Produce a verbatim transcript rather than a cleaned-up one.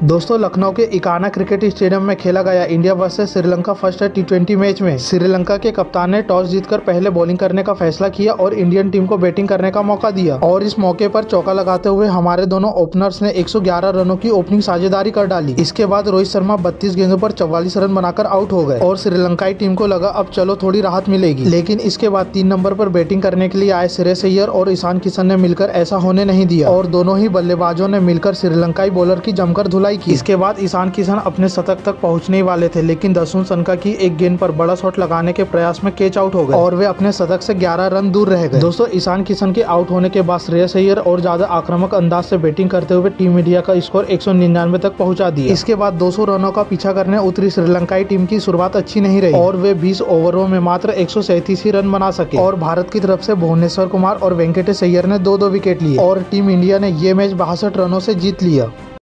दोस्तों, लखनऊ के Ekana cricket stadium में खेला गया India versus Sri Lanka first T twenty match में श्रीलंका के कप्तान ने टॉस जीतकर पहले बॉलिंग करने का फैसला किया और इंडियन टीम को बैटिंग करने का मौका दिया। और इस मौके पर चौका लगाते हुए हमारे दोनों ओपनर्स ने एक सौ ग्यारह रनों की ओपनिंग साझेदारी कर डाली। इसके बाद रोहित शर्मा बत्तीस गेंदों पर चौवालीस रन बनाकर आउट हो गए और श्रीलंकाई टीम को लगा अब चलो थोड़ी राहत मिलेगी। लेकिन इसके बाद तीन नंबर पर बैटिंग करने के लिए आए श्रेयस अय्यर और ईशान किशन ने मिलकर ऐसा होने नहीं दिया और दोनों ही बल्लेबाजों ने मिलकर श्रीलंकाई बॉलर की जमकर धुलाई की। इसके बाद ईशान किशन अपने शतक तक पहुंचने वाले थे, लेकिन दसुन सनका की एक गेंद पर बड़ा शॉट लगाने के प्रयास में कैच आउट हो गए और वे अपने शतक से ग्यारह रन दूर रह गए। दोस्तों, ईशान किशन के आउट होने के बाद श्रेयस अय्यर और ज्यादा आक्रामक अंदाज से बैटिंग करते हुए टीम इंडिया का स्कोर एक सौ निन्यानवे तक पहुंचा दिया। इसके बाद दो सौ रनों का पीछा करने उतरी श्रीलंकाई टीम की शुरुआत अच्छी नहीं रही और वे बीस ओवरों में मात्र एक सौ सैंतीस ही रन बना सके और भारत की तरफ से भुवनेश्वर कुमार और वेंकटेश अय्यर ने दो दो विकेट लिए और टीम इंडिया ने ये मैच बासठ रनों से जीत लिया।